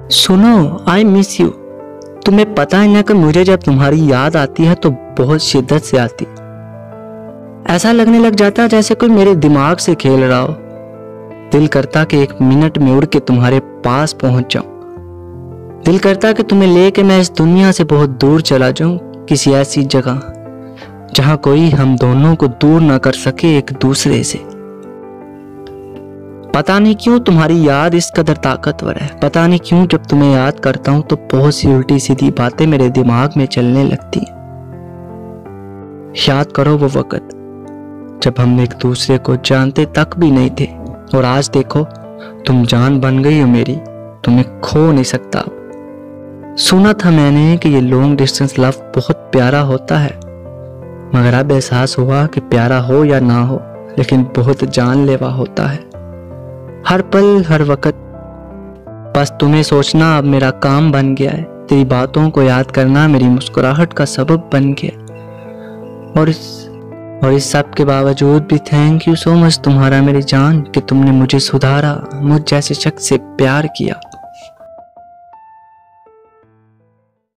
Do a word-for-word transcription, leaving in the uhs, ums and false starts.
सुनो, I miss you. तुम्हें पता है ना कि मुझे जब तुम्हारी याद आती है तो बहुत शिद्दत से आती। ऐसा लगने लग जाता है जैसे कोई मेरे दिमाग से खेल रहा हो। दिल करता कि एक मिनट में उड़ के तुम्हारे पास पहुंच जाऊं। दिल करता कि तुम्हें लेके मैं इस दुनिया से बहुत दूर चला जाऊं, किसी ऐसी जगह जहां कोई हम दोनों को दूर ना कर सके एक दूसरे से। पता नहीं क्यों तुम्हारी याद इस कदर ताकतवर है। पता नहीं क्यों जब तुम्हें याद करता हूं तो बहुत सी उल्टी सीधी बातें मेरे दिमाग में चलने लगती हैं। याद करो वो वक्त जब हम एक दूसरे को जानते तक भी नहीं थे, और आज देखो तुम जान बन गई हो मेरी, तुम्हें खो नहीं सकता। सुना था मैंने कि ये लॉन्ग डिस्टेंस लव बहुत प्यारा होता है, मगर अब एहसास हुआ कि प्यारा हो या ना हो लेकिन बहुत जानलेवा होता है। हर पल हर वक्त बस तुम्हें सोचना अब मेरा काम बन गया है। तेरी बातों को याद करना मेरी मुस्कुराहट का सबब बन गया। और इस और इस सब के बावजूद भी थैंक यू सो मच तुम्हारा मेरी जान, कि तुमने मुझे सुधारा, मुझ जैसे शख्स से प्यार किया।